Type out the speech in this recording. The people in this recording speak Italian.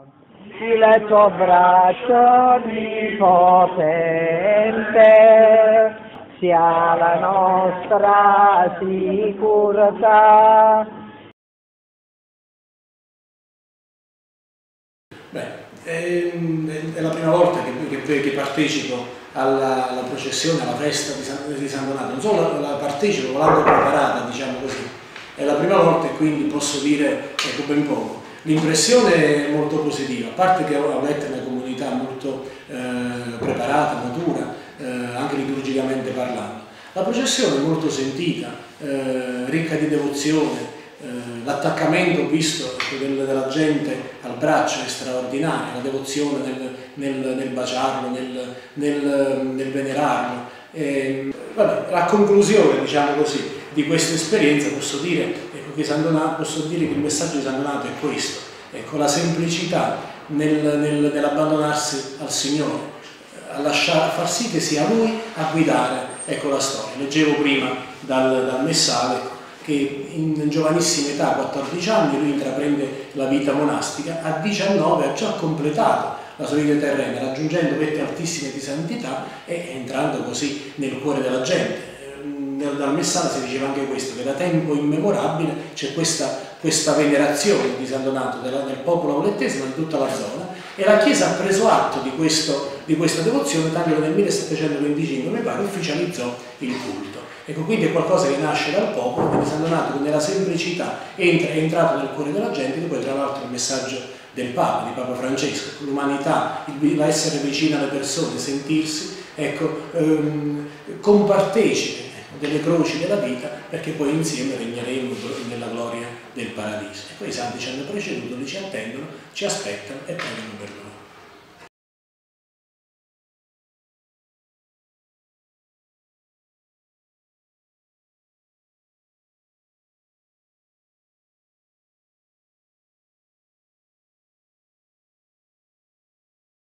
il tuo braccio onnipotente sia la nostra sicurezza. È la prima volta che partecipo alla processione, alla festa di San Donato. Non solo la partecipo, l'hanno preparata, diciamo così. È la prima volta e quindi posso dire ecco, ben poco. L'impressione è molto positiva, a parte che ho letto una comunità molto preparata, matura, anche liturgicamente parlando. La processione è molto sentita, ricca di devozione. L'attaccamento visto della gente al braccio è straordinario, la devozione nel baciarlo, nel venerarlo. Vabbè, a conclusione, diciamo così, di questa esperienza posso dire, ecco, che il messaggio di San Donato è questo, ecco, la semplicità nell'abbandonarsi al Signore, a far sì che sia Lui a guidare, ecco, la storia. Leggevo prima dal messale che in giovanissima età, 14 anni, lui intraprende la vita monastica, a 19 ha già completato la sua vita terrena, raggiungendo vette altissime di santità e entrando così nel cuore della gente. Dal messaggio si diceva anche questo, che da tempo immemorabile c'è questa venerazione di San Donato del popolo aulettese, ma di tutta la zona, e la Chiesa ha preso atto di questa devozione, tanto che nel 1725, mi pare, ufficializzò il culto. Ecco, quindi è qualcosa che nasce dal popolo, quindi San Donato che nella semplicità è entrato nel cuore della gente, e poi tra l'altro il messaggio del Papa, di Papa Francesco, l'umanità, l'essere vicino alle persone, sentirsi, ecco, compartecipe delle croci della vita, perché poi insieme regneremo nella gloria del paradiso. E poi i santi ci hanno preceduto, li ci attendono, ci aspettano e prendono per noi.